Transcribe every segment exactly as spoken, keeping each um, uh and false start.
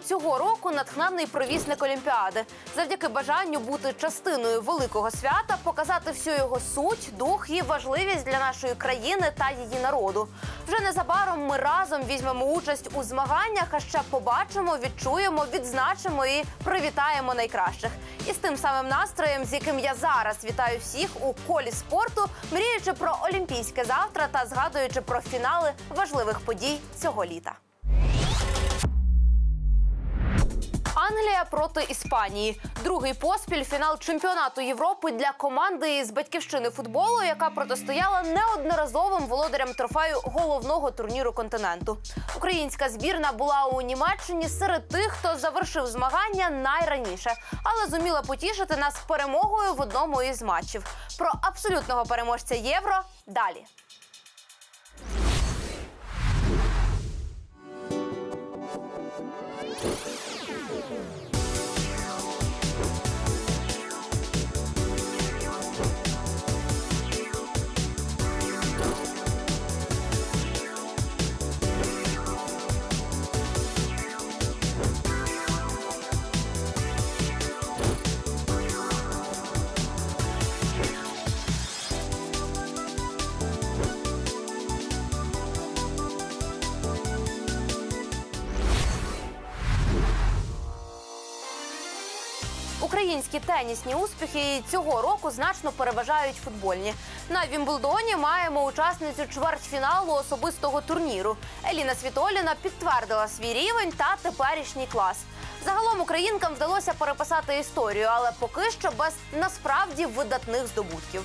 цього року натхненний провісник Олімпіади. Завдяки бажанню бути частиною великого свята, показати всю його суть, дух і важливість для нашої країни та її народу. Вже незабаром ми разом візьмемо участь у змаганнях, а ще побачимо, відчуємо, відзначимо і привітаємо найкращих. І з тим самим настроєм, з яким я зараз вітаю всіх у колі спорту, мріючи про олімпійське завтра та згадуючи про фінали важливих подій цього літа. Англія проти Іспанії. Другий поспіль фінал чемпіонату Європи для команди із батьківщини футболу, яка протистояла неодноразовим володарям трофею головного турніру континенту. Українська збірна була у Німеччині серед тих, хто завершив змагання найраніше, але зуміла потішити нас перемогою в одному із матчів. Про абсолютного переможця Євро далі. Українські тенісні успіхи цього року значно переважають футбольні. На Вімблдоні маємо учасницю чвертьфіналу особистого турніру. Еліна Світоліна підтвердила свій рівень та теперішній клас. Загалом українкам вдалося переписати історію, але поки що без насправді видатних здобутків.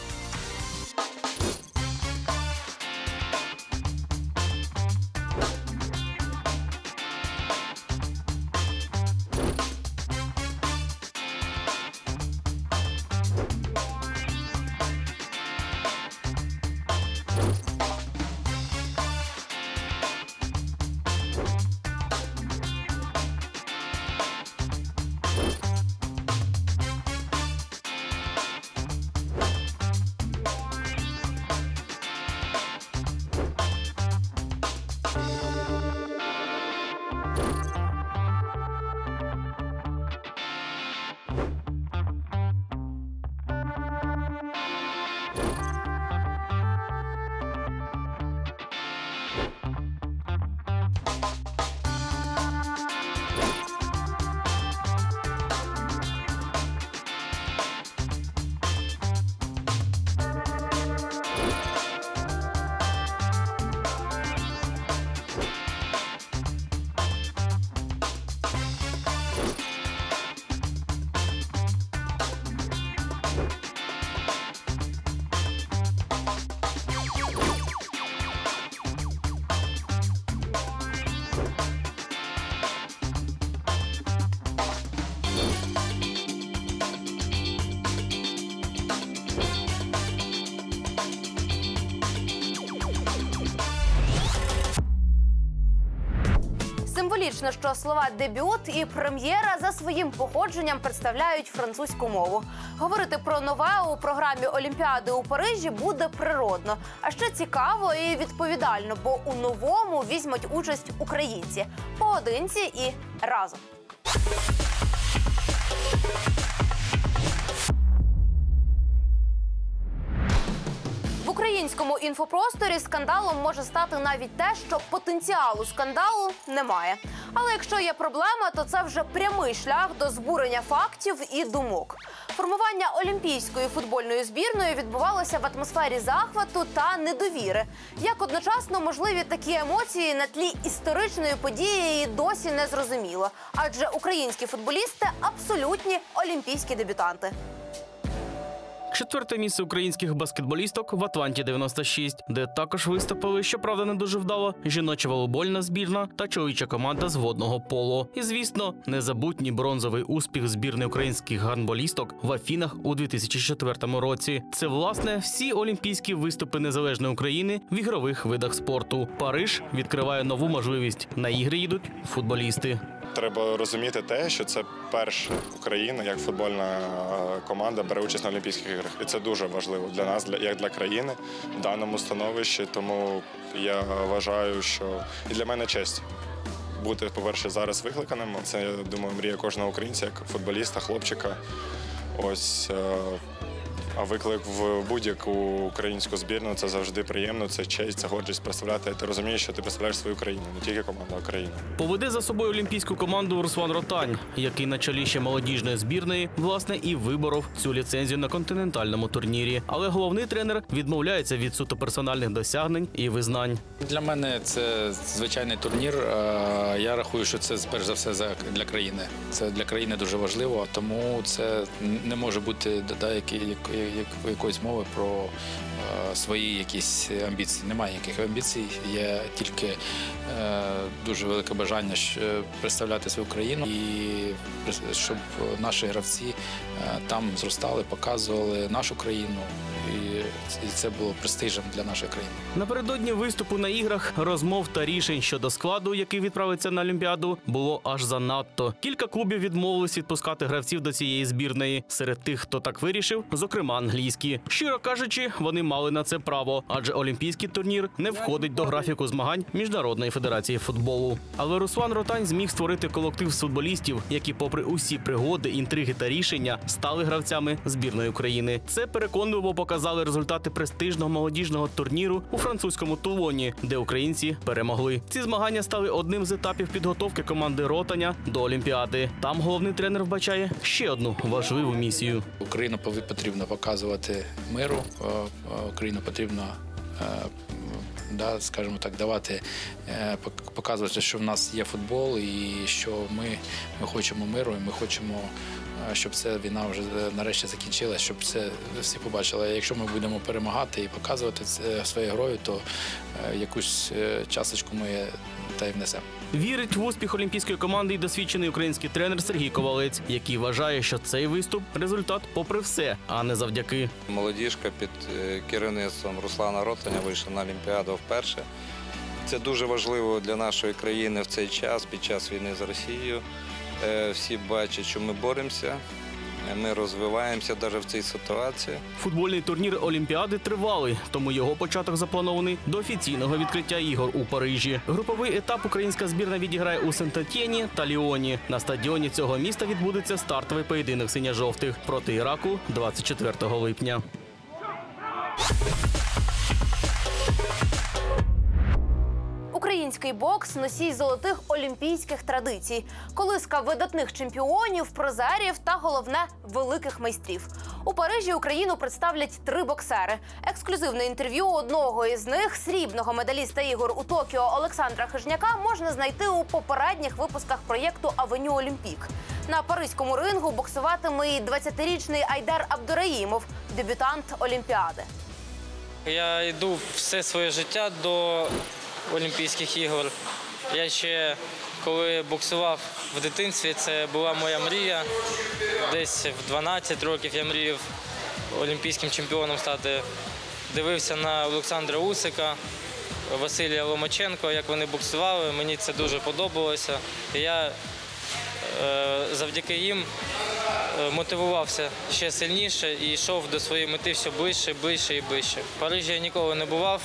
Символічно, що слова «дебют» і «прем'єра» за своїм походженням представляють французьку мову. Говорити про нове у програмі Олімпіади у Парижі буде природно. А ще цікаво і відповідально, бо у новому візьмуть участь українці. Поодинці і разом. В українському інфопросторі скандалом може стати навіть те, що потенціалу скандалу немає. Але якщо є проблема, то це вже прямий шлях до збурення фактів і думок. Формування олімпійської футбольної збірної відбувалося в атмосфері захвату та недовіри. Як одночасно можливі такі емоції на тлі історичної події і досі не зрозуміло. Адже українські футболісти – абсолютні олімпійські дебютанти. Четверте місце українських баскетболісток в Атланті дев'яносто шість, де також виступили, щоправда не дуже вдало, жіноча волейбольна збірна та чоловіча команда з водного поло. І, звісно, незабутній бронзовий успіх збірної українських гандболісток в Афінах у дві тисячі четвертому році. Це, власне, всі олімпійські виступи незалежної України в ігрових видах спорту. Париж відкриває нову можливість. На ігри їдуть футболісти. Треба розуміти те, що це перша Україна, як футбольна команда, бере участь на Олімпійських іграх. І це дуже важливо для нас, як для країни, в даному становищі. Тому я вважаю, що і для мене честь бути, по-перше, зараз викликаним. Це, я думаю, мрія кожного українця, як футболіста, хлопчика. Ось, е, а виклик в будь-яку українську збірну – це завжди приємно, це честь, це гордість представляти. Ти розумієш, що ти представляєш свою країну, не тільки команду, а країну. Поведе за собою олімпійську команду Руслан Ротань, який на чолі ще молодіжної збірної, власне, і виборов цю ліцензію на континентальному турнірі. Але головний тренер відмовляється від суто персональних досягнень і визнань. Для мене це звичайний турнір. Я рахую, що це перш за все для країни. Це для країни дуже важливо, тому це не може бути якоїсь мови про свої якісь амбіції. Немає ніяких амбіцій, є тільки дуже велике бажання представляти свою країну і щоб наші гравці там зростали, показували нашу країну. І це було престижем для нашої країни. Напередодні виступу на іграх розмов та рішень щодо складу, який відправиться на Олімпіаду, було аж занадто. Кілька клубів відмовились відпускати гравців до цієї збірної. Серед тих, хто так вирішив, зокрема англійські. Щиро кажучи, вони мали на це право, адже олімпійський турнір не входить до графіку змагань Міжнародної федерації футболу. Але Руслан Ротань зміг створити колектив з футболістів, які попри усі пригоди, інтриги та рішення стали гравцями збірної України. Це переконливо показали результати престижного молодіжного турніру у французькому Тулоні, де українці перемогли. Ці змагання стали одним з етапів підготовки команди Ротаня до Олімпіади. Там головний тренер вбачає ще одну важливу місію. Україну потрібно показувати миру, Україну потрібно, да, скажімо так, давати, показувати, що в нас є футбол і що ми, ми хочемо миру, і ми хочемо, щоб ця війна вже нарешті закінчилася, щоб це всі побачили. Якщо ми будемо перемагати і показувати це своєю грою, то якусь часточку ми та й внесемо. Вірить в успіх олімпійської команди і досвідчений український тренер Сергій Ковалець, який вважає, що цей виступ – результат попри все, а не завдяки. Молодіжка під керівництвом Руслана Ротаня вийшла на Олімпіаду вперше. Це дуже важливо для нашої країни в цей час, під час війни з Росією. Всі бачать, що ми боремося, ми розвиваємося навіть в цій ситуації. Футбольний турнір Олімпіади тривалий, тому його початок запланований до офіційного відкриття ігор у Парижі. Груповий етап українська збірна відіграє у Сент-Етьєні та Ліоні. На стадіоні цього міста відбудеться стартовий поєдинок синьо-жовтих проти Іраку двадцять четвертого липня. Український бокс – носій золотих олімпійських традицій. Колиска видатних чемпіонів, призерів та, головне, великих майстрів. У Парижі Україну представлять три боксери. Ексклюзивне інтерв'ю одного із них, срібного медаліста ігор у Токіо Олександра Хижняка, можна знайти у попередніх випусках проєкту «Авеню Олімпік». На паризькому рингу боксуватиме і двадцятирічний Айдар Абдураїмов, дебютант Олімпіади. Я йду все своє життя до Олімпійських ігор. Я ще, коли боксував в дитинстві, це була моя мрія. Десь в дванадцять років я мріяв олімпійським чемпіоном стати. Дивився на Олександра Усика, Василія Ломаченко, як вони боксували. Мені це дуже подобалося. І я завдяки їм мотивувався ще сильніше і йшов до своєї мети все ближче, ближче і ближче. В Парижі я ніколи не бував.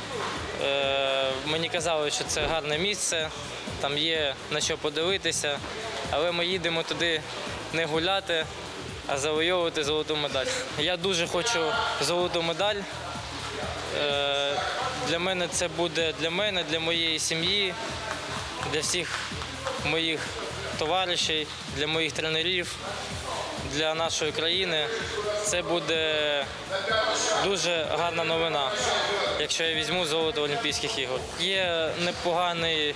Мені казали, що це гарне місце, там є на що подивитися, але ми їдемо туди не гуляти, а завойовувати золоту медаль. Я дуже хочу золоту медаль. Для мене це буде, для мене, для моєї сім'ї, для всіх моїх товаришів, для моїх тренерів, для нашої країни. Це буде дуже гарна новина, якщо я візьму золото Олімпійських ігор. Є непоганий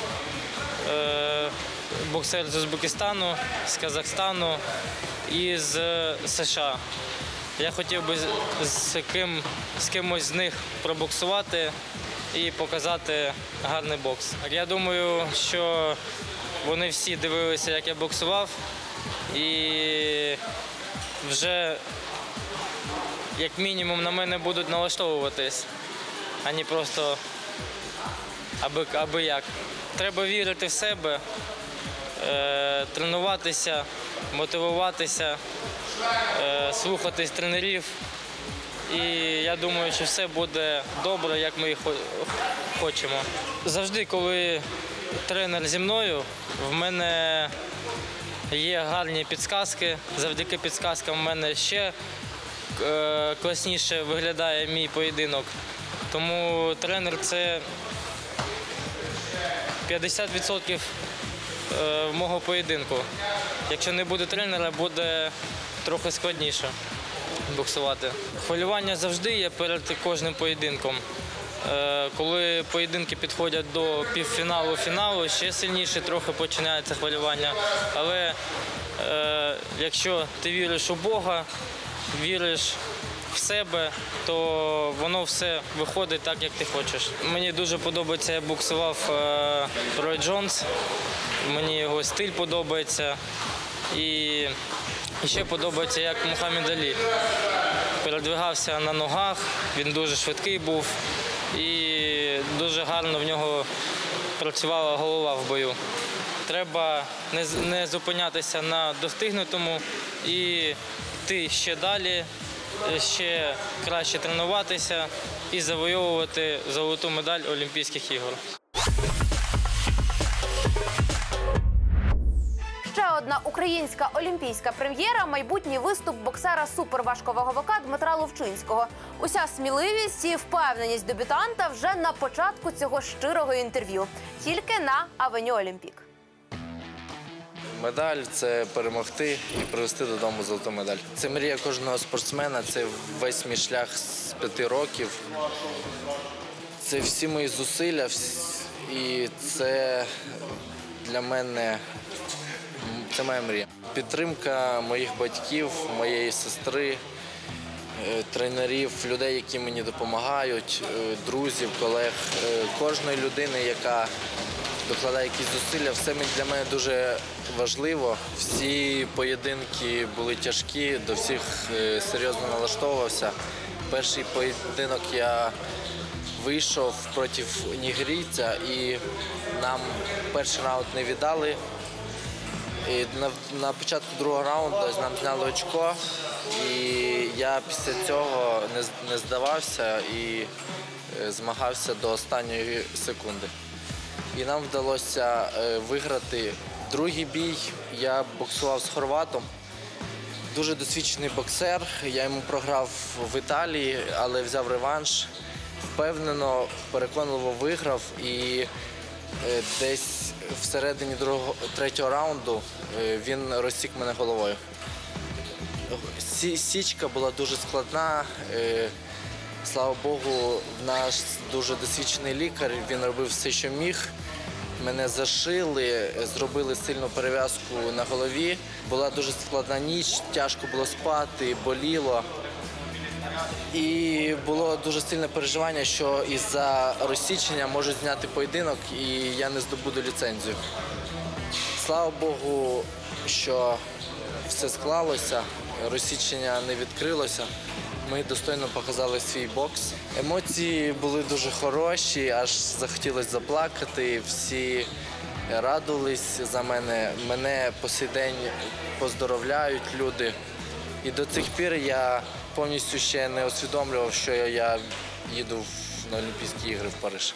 е, боксер з Узбекистану, з Казахстану і з США. Я хотів би з, ким, з кимось з них пробоксувати і показати гарний бокс. Я думаю, що вони всі дивилися, як я боксував, і вже як мінімум на мене будуть налаштовуватись, а не просто аби, аби як. Треба вірити в себе, е, тренуватися, мотивуватися, е, слухатись тренерів. І я думаю, що все буде добре, як ми хочемо. Завжди, коли тренер зі мною, в мене є гарні підказки. Завдяки підказкам в мене ще е, класніше виглядає мій поєдинок. Тому тренер – це п'ятдесят відсотків е, мого поєдинку. Якщо не буде тренера, буде трохи складніше боксувати. Хвилювання завжди є перед кожним поєдинком. Е, Коли поєдинки підходять до півфіналу, фіналу, ще сильніше трохи починається хвилювання. Але е, якщо ти віриш у Бога, віриш в себе, то воно все виходить так, як ти хочеш. Мені дуже подобається, як боксував е, Рой Джонс. Мені його стиль подобається. І ще подобається, як Мухаммед Алі передвигався на ногах, він дуже швидкий був і дуже гарно в нього працювала голова в бою. Треба не, не зупинятися на достигнутому і йти ще далі, ще краще тренуватися і завойовувати золоту медаль Олімпійських ігор. Ще одна українська олімпійська прем'єра – майбутній виступ боксера суперважковаговика Дмитра Ловчинського. Уся сміливість і впевненість дебютанта вже на початку цього щирого інтерв'ю. Тільки на Авеню Олімпік. Медаль – це перемогти і привезти додому золоту медаль. Це мрія кожного спортсмена, це весь мій шлях з п'яти років. Це всі мої зусилля, і це для мене це моя мрія. Підтримка моїх батьків, моєї сестри, тренерів, людей, які мені допомагають, друзів, колег, кожної людини, яка докладає якісь зусилля, все для мене дуже важливо. Всі поєдинки були тяжкі, до всіх серйозно налаштовувався. Перший поєдинок я вийшов проти нігерійця і нам перший раунд не віддали. І на, на початку другого раунду нам зняли очко, і я після цього не, не здавався і змагався до останньої секунди. І нам вдалося виграти другий бій. Я боксував з хорватом. Дуже досвідчений боксер. Я йому програв в Італії, але взяв реванш. Впевнено, переконливо виграв і десь всередині другого, третього раунду він розсік мене головою. Січка була дуже складна. Слава Богу, наш дуже досвідчений лікар, він робив все, що міг. Мене зашили, зробили сильну перев'язку на голові. Була дуже складна ніч, тяжко було спати, боліло. І було дуже сильне переживання, що із-за розсічення можуть зняти поєдинок і я не здобуду ліцензію. Слава Богу, що все склалося, розсічення не відкрилося. Ми достойно показали свій бокс. Емоції були дуже хороші, аж захотілося заплакати. Всі радувались за мене. Мене по сей день поздоровляють люди. І до цих пір я повністю ще не усвідомлював, що я їду на Олімпійські ігри в Париж.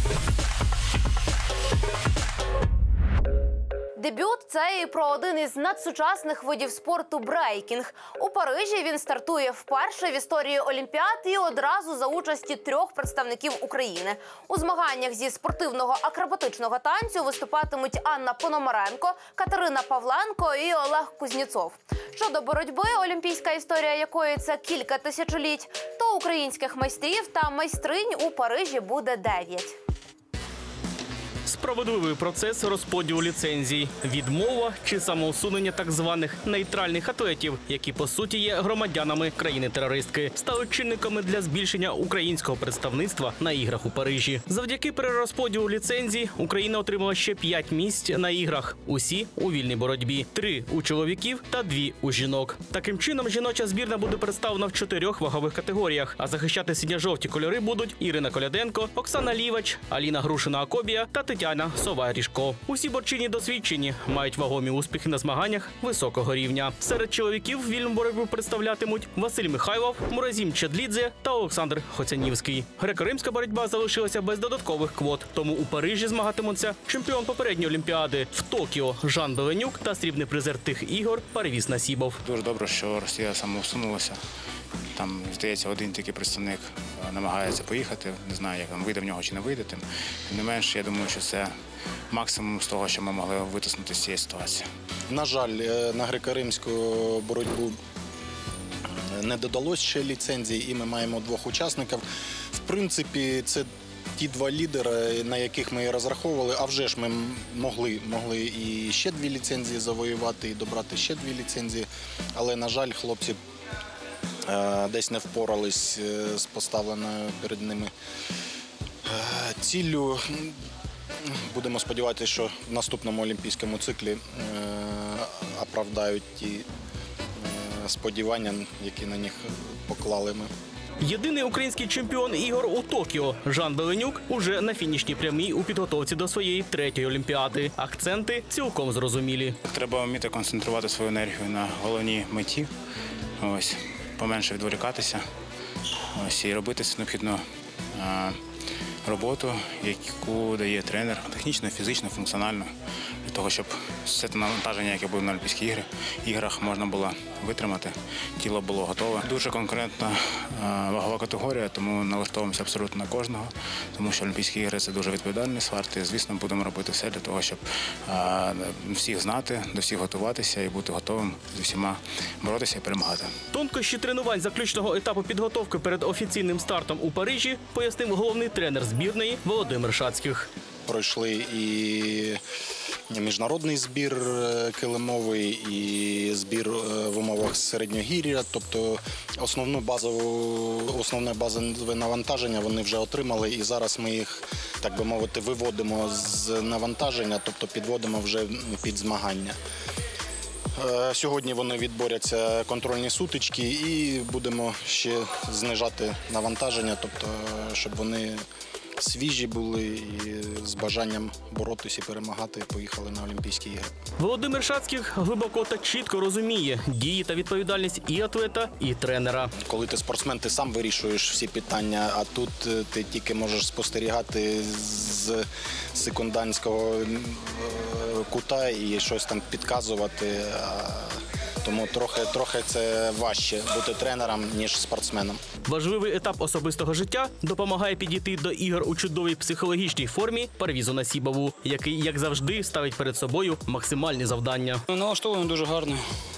Дебют – це і про один із надсучасних видів спорту – брейкінг. У Парижі він стартує вперше в історії Олімпіад і одразу за участі трьох представників України. У змаганнях зі спортивного акробатичного танцю виступатимуть Анна Пономаренко, Катерина Павленко і Олег Кузнєцов. Щодо боротьби, олімпійська історія якої – це кілька тисячоліть, то українських майстрів та майстринь у Парижі буде дев'ять. Справедливий процес розподілу ліцензій, відмова чи самоусунення так званих нейтральних атлетів, які по суті є громадянами країни-терористки, стали чинниками для збільшення українського представництва на іграх у Парижі. Завдяки перерозподілу ліцензій Україна отримала ще п'ять місць на іграх. Усі у вільній боротьбі. Три у чоловіків та дві у жінок. Таким чином, жіноча збірна буде представлена в чотирьох вагових категоріях, а захищати синьо-жовті кольори будуть Ірина Коляденко, Оксана Лівач, Аліна Грушина-Акобія та Тетяна Тетяна Сова-Ріжко. Усі борчині досвідчені, мають вагомі успіхи на змаганнях високого рівня. Серед чоловіків вільну боротьбу представлятимуть Василь Михайлов, Муразім Чадлідзе та Олександр Хоцянівський. Греко-римська боротьба залишилася без додаткових квот, тому у Парижі змагатимуться чемпіон попередньої Олімпіади, в Токіо Жан Беленюк та срібний призер тих ігор Парвіз Насібов. Дуже добре, що Росія самоусунулася. Там, здається, один тільки представник намагається поїхати. Не знаю, як там вийде в нього чи не вийде. Тим не менше, я думаю, що це максимум з того, що ми могли витиснути з цієї ситуації. На жаль, на греко-римську боротьбу не додалось ще ліцензій, і ми маємо двох учасників. В принципі, це ті два лідери, на яких ми розраховували, а вже ж ми могли, могли і ще дві ліцензії завоювати, і добрати ще дві ліцензії, але, на жаль, хлопці десь не впорались з поставленою перед ними ціллю. Будемо сподіватися, що в наступному олімпійському циклі оправдають ті сподівання, які на них поклали ми. Єдиний український чемпіон ігор у Токіо Жан Беленюк уже на фінішній прямій у підготовці до своєї третьої Олімпіади. Акценти цілком зрозумілі. Треба вміти концентрувати свою енергію на головній меті. Ось, поменше відволікатися. Ось, і робити необхідну роботу, яку дає тренер, технічно, фізично, функціонально, для того, щоб все те навантаження, яке буде на Олімпійських іграх, іграх, можна було витримати, тіло було готове. Дуже конкурентна вагова категорія, тому налаштовуємося абсолютно на кожного, тому що Олімпійські ігри – це дуже відповідальний старт, і, звісно, будемо робити все для того, щоб всіх знати, до всіх готуватися і бути готовим з усіма боротися і перемагати. Тонкощі тренувань заключного етапу підготовки перед офіційним стартом у Парижі пояснив головний тренер збірної Володимир Шацьких. Пройшли і міжнародний збір килимовий, і збір в умовах середньогір'я, тобто основну базову, основне базове навантаження вони вже отримали, і зараз ми їх, так би мовити, виводимо з навантаження, тобто підводимо вже під змагання. Сьогодні вони відборяться контрольні сутички і будемо ще знижати навантаження, тобто щоб вони свіжі були і з бажанням боротися і перемагати поїхали на Олімпійські ігри. Володимир Шацьких глибоко та чітко розуміє дії та відповідальність і атлета, і тренера. Коли ти спортсмен, ти сам вирішуєш всі питання, а тут ти тільки можеш спостерігати з секундантського кута і щось там підказувати. Тому трохи, трохи це важче бути тренером, ніж спортсменом. Важливий етап особистого життя допомагає підійти до ігор у чудовій психологічній формі Парвізу Насібову, який, як завжди, ставить перед собою максимальні завдання. Налаштовуємо дуже гарно.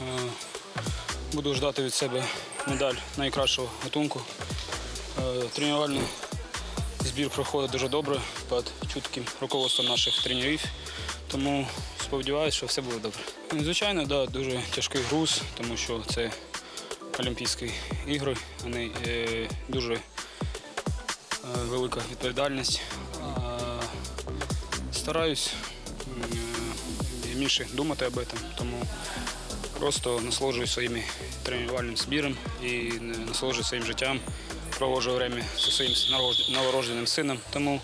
Буду ждати від себе медаль найкращого гатунку. Тренувальний збір проходить дуже добре, під чутким руководством наших тренерів. Тому сподіваюся, що все буде добре. Звичайно, да, дуже тяжкий груз, тому що це Олімпійські ігри, вони е, дуже е, велика відповідальність. Е, стараюсь е, більше думати об этом, тому просто насолоджуюсь своїм тренувальним збіром і насолоджуюсь своїм життям, проводжу время зі своїм новородженим сином. Тому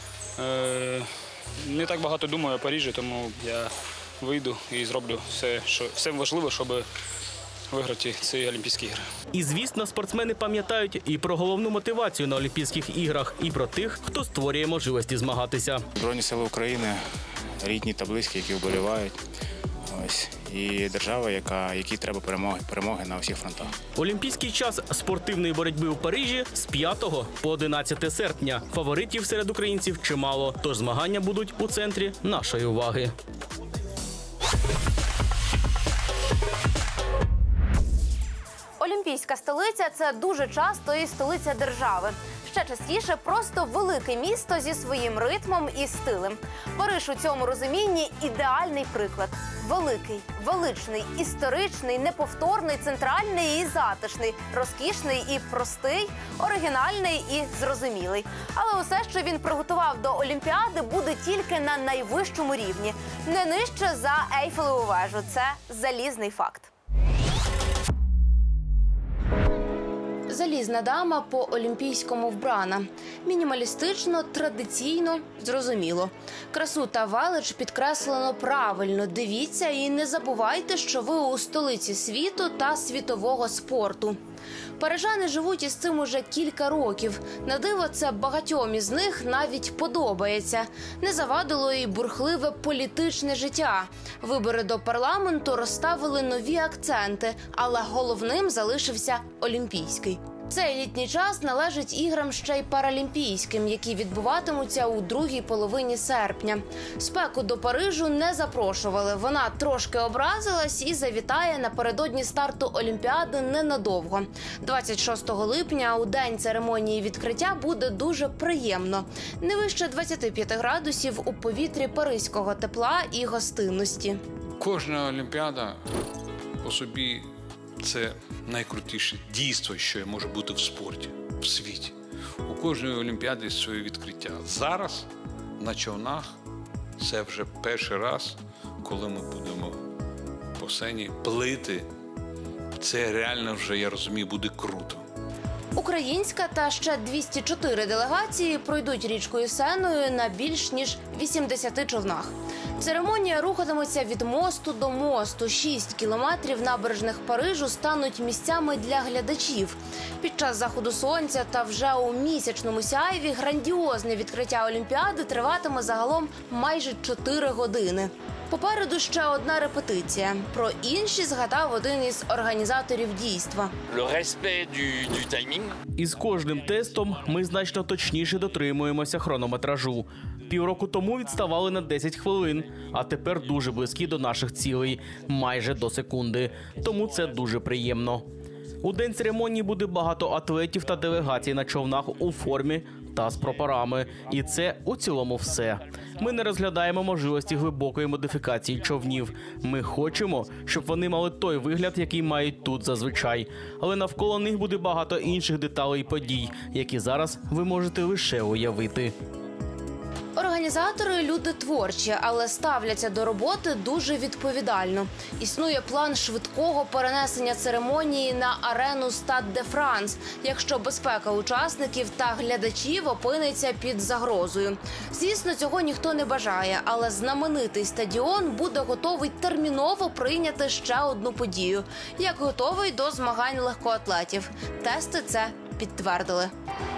е, не так багато думаю о Парижі, тому я вийду і зроблю все, що, все важливе, щоб виграти ці Олімпійські ігри. І, звісно, спортсмени пам'ятають і про головну мотивацію на Олімпійських іграх, і про тих, хто створює можливості змагатися. Збройні сили України, рідні та близькі, які вболівають. Ось. І держава, яка, якій треба перемоги, перемоги на усіх фронтах. Олімпійський час спортивної боротьби у Парижі з п'ятого по одинадцяте серпня. Фаворитів серед українців чимало, тож змагання будуть у центрі нашої уваги. Олімпійська столиця – це дуже часто і столиця держави. Ще частіше – просто велике місто зі своїм ритмом і стилем. Париж у цьому розумінні – ідеальний приклад. Великий, величний, історичний, неповторний, центральний і затишний, розкішний і простий, оригінальний і зрозумілий. Але усе, що він приготував до Олімпіади, буде тільки на найвищому рівні. Не нижче за Ейфелеву вежу. Це залізний факт. залізна дама по-олімпійському вбрана. Мінімалістично, традиційно, зрозуміло. Красу та велич підкреслено правильно. Дивіться і не забувайте, що ви у столиці світу та світового спорту. Парижани живуть із цим уже кілька років. На диво, це багатьом із них навіть подобається. Не завадило і бурхливе політичне життя. Вибори до парламенту розставили нові акценти, але головним залишився олімпійський. Цей літній час належить іграм ще й паралімпійським, які відбуватимуться у другій половині серпня. Спеку до Парижу не запрошували. Вона трошки образилась і завітає напередодні старту Олімпіади ненадовго. двадцять шостого липня, у день церемонії відкриття, буде дуже приємно. Не вище двадцяти п'яти градусів у повітрі паризького тепла і гостинності. Кожна Олімпіада по собі – це найкрутіше дійство, що може бути в спорті, в світі. У кожної Олімпіади своє відкриття. Зараз на човнах це вже перший раз, коли ми будемо по сцені плити. Це реально вже, я розумію, буде круто. Українська та ще двісті чотири делегації пройдуть річкою Сеною на більш ніж вісімдесяти човнах. Церемонія рухатиметься від мосту до мосту. Шість кілометрів набережних Парижу стануть місцями для глядачів. Під час заходу сонця та вже у місячному сяйві грандіозне відкриття Олімпіади триватиме загалом майже чотири години. Попереду ще одна репетиція. Про інші згадав один із організаторів дійства. Із кожним тестом ми значно точніше дотримуємося хронометражу. Півроку тому відставали на десять хвилин, а тепер дуже близькі до наших цілей, майже до секунди. Тому це дуже приємно. У день церемонії буде багато атлетів та делегацій на човнах у формі та з прапорами. І це у цілому все. Ми не розглядаємо можливості глибокої модифікації човнів. Ми хочемо, щоб вони мали той вигляд, який мають тут зазвичай. Але навколо них буде багато інших деталей і подій, які зараз ви можете лише уявити. Організатори – люди творчі, але ставляться до роботи дуже відповідально. Існує план швидкого перенесення церемонії на арену Стад де Франс, якщо безпека учасників та глядачів опиниться під загрозою. Звісно, цього ніхто не бажає, але знаменитий стадіон буде готовий терміново прийняти ще одну подію, як готовий до змагань легкоатлетів. Тести це підтвердили.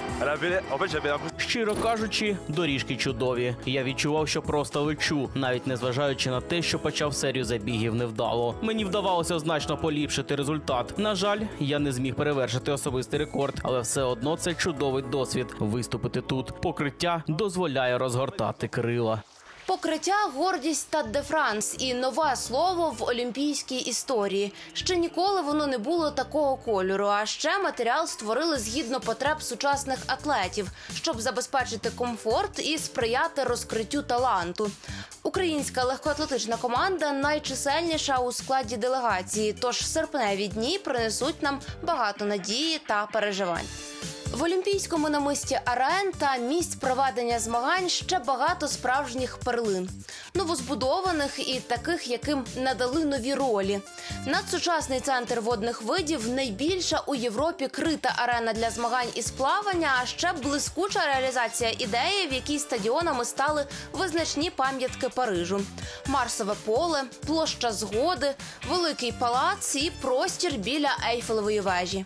Щиро кажучи, доріжки чудові. Я відчував, що просто лечу, навіть незважаючи на те, що почав серію забігів невдало. Мені вдавалося значно поліпшити результат. На жаль, я не зміг перевершити особистий рекорд, але все одно це чудовий досвід – виступити тут. Покриття дозволяє розгортати крила. Покриття – гордість Стад де Франс і нове слово в олімпійській історії. Ще ніколи воно не було такого кольору, а ще матеріал створили згідно потреб сучасних атлетів, щоб забезпечити комфорт і сприяти розкриттю таланту. Українська легкоатлетична команда найчисельніша у складі делегації, тож серпневі дні принесуть нам багато надії та переживань. В олімпійському намисті арен та місць проведення змагань ще багато справжніх перлин. Новозбудованих і таких, яким надали нові ролі. Надсучасний центр водних видів – найбільша у Європі крита арена для змагань із плавання, а ще блискуча реалізація ідеї, в якій стадіонами стали визначні пам'ятки Парижу. Марсове поле, площа Згоди, Великий палац і простір біля Ейфелевої вежі.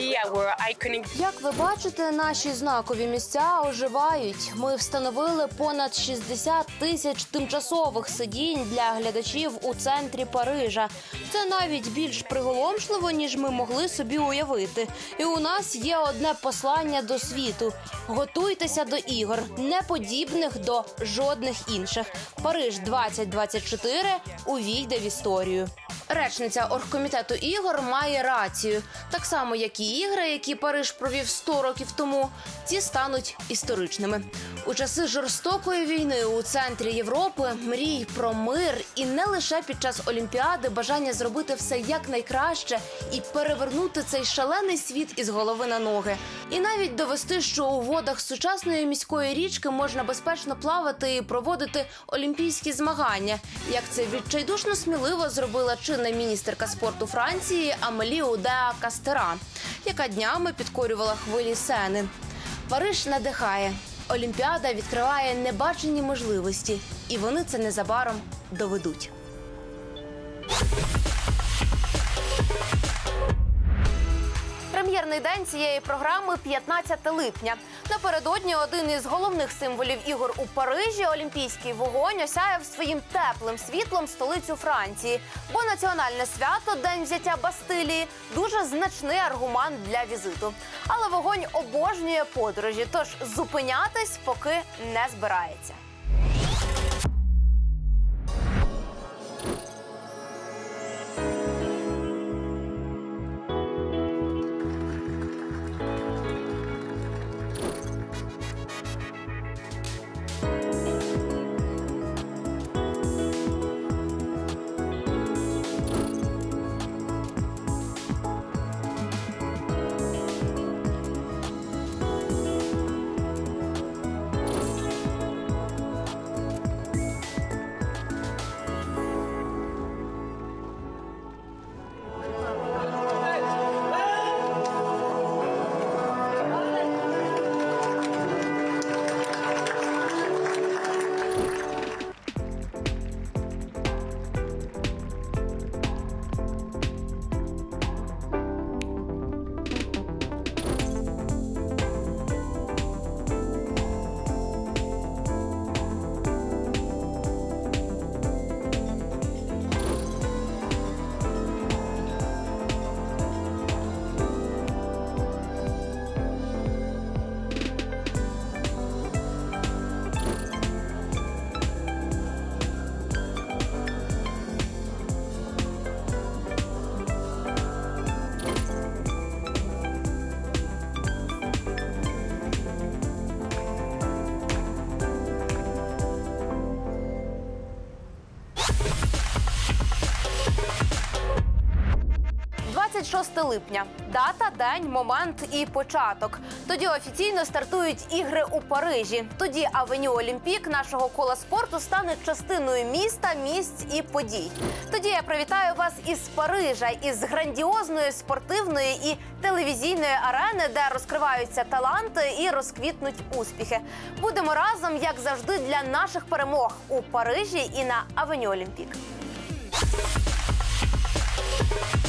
Як ви бачите, наші знакові місця оживають. Ми встановили понад шістдесят тисяч тимчасових сидінь для глядачів у центрі Парижа. Це навіть більш приголомшливо, ніж ми могли собі уявити. І у нас є одне послання до світу. Готуйтеся до ігор, не подібних до жодних інших. Париж двадцять двадцять чотири увійде в історію. Речниця оргкомітету ігор має рацію. Так само, як і ігри, які Париж провів сто років тому, ці стануть історичними. У часи жорстокої війни у центрі Європи мрій про мир і не лише під час Олімпіади бажання зробити все якнайкраще і перевернути цей шалений світ із голови на ноги. І навіть довести, що у водах сучасної міської річки можна безпечно плавати і проводити олімпійські змагання, як це відчайдушно сміливо зробила чинна міністерка спорту Франції Амелі Одеа Кастера. яка днями підкорювала хвилі Сени. Париж надихає. Олімпіада відкриває небачені можливості. І вони це незабаром доведуть. Прем'єрний день цієї програми – п'ятнадцяте липня. Напередодні один із головних символів ігор у Парижі – олімпійський вогонь осяяв своїм теплим світлом столицю Франції. Бо національне свято – День взяття Бастилії – дуже значний аргумент для візиту. Але вогонь обожнює подорожі, тож зупинятись поки не збирається. двадцять шосте липня. Дата, день, момент і початок. Тоді офіційно стартують ігри у Парижі. Тоді авеню Олімпік нашого кола спорту стане частиною міста, місць і подій. Тоді я привітаю вас із Парижа, із грандіозної спортивної і телевізійної арени, де розкриваються таланти і розквітнуть успіхи. Будемо разом, як завжди, для наших перемог у Парижі і на авеню Олімпік.